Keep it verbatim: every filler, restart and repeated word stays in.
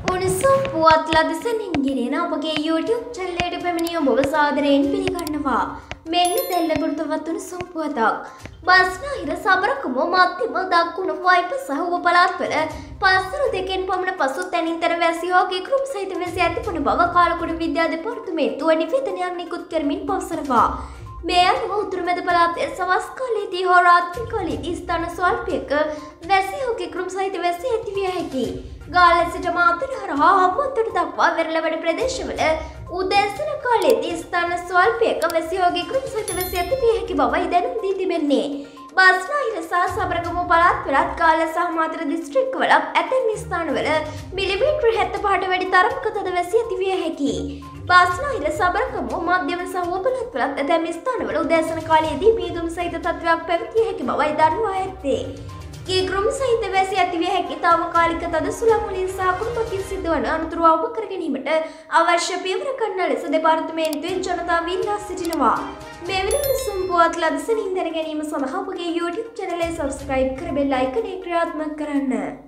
උණුසුම් පුවත් ලදසනින් ගෙනෙන අපගේ YouTube channel එකට පැමිණිය ඔබව සාදරයෙන් පිළිගන්නවා. මෙන්න දෙල්ලගුරුත වත් උණුසුම් පුවතක්. බස්නාහිර සබරකම මධ්‍යම දකුණු වයිප සහ උව පළාත්වල පස්වරු දෙකෙන් පමණ පසු තැනින්තර වැසියෝගේ කෘම සහිත වැසි ඇතිවන බව කාලකුඩ විද්‍යා දෙපාර්තමේන්තුව නිවේදනයක් නිකුත් කරමින් පවසනවා. මේ අනුව උතුරු මැද පළාතේ සවස් කාලයේදී හෝ රාත්‍රී කාලයේදී ස්ථාන ස්වල්පයක වැසියෝගේ කෘම සහිත වැසි ඇතිවිය හැකියි. ගාල්ල සිට මාතර හරහා හම්බන්තොට දක්වා වෙරළවඩ ප්‍රදේශවල උදෑසන කාලයේදී ස්ථාන ස්වල්පයක වැසියෝගේ කෘම සහිත වැසි ඇතිවිය හැකි බවයි දැනුම් දී තිබෙන්නේ. බස්නාහිර සහ සබරගමු පළාත්වලත් ගාල්ල සහ මාතර දිස්ත්‍රික්කවල ඇතැම් ස්ථානවල මිලිමීටර හැත්තෑ පහට වැඩි තරමක තද වැසි ඇතිවිය හැකියි. බස්නාහිර සබරගමු මධ්‍යම සහ උව පළාත්වලත් ඇතැම් ස්ථානවල උදෑසන කාලයේදී මීදුම් සහිත තත්ත්වයක් පැවතිය හැකි බවයි දන්වා ඇත්තේ. ගිග්‍රුම් සහිත වැසි ඇතිවිය හැකි තාවකාලික තද සුළං වලින් සහ කුණුපකින් සිදුවන අනතුරු අවබෝධ කර ගැනීමට අවශ්‍ය පියවර ගන්නා ලෙස දෙපාර්තමේන්තුවෙන් ජනතාව ඉල්ලා සිටිනවා. මේ වෙනකොට සුම්පුවත් ලදසනින් දැන ගැනීම සඳහා ඔබගේ YouTube channel එක subscribe කර බෙල් අයිකනය ක්‍රියාත්මක කරන්න.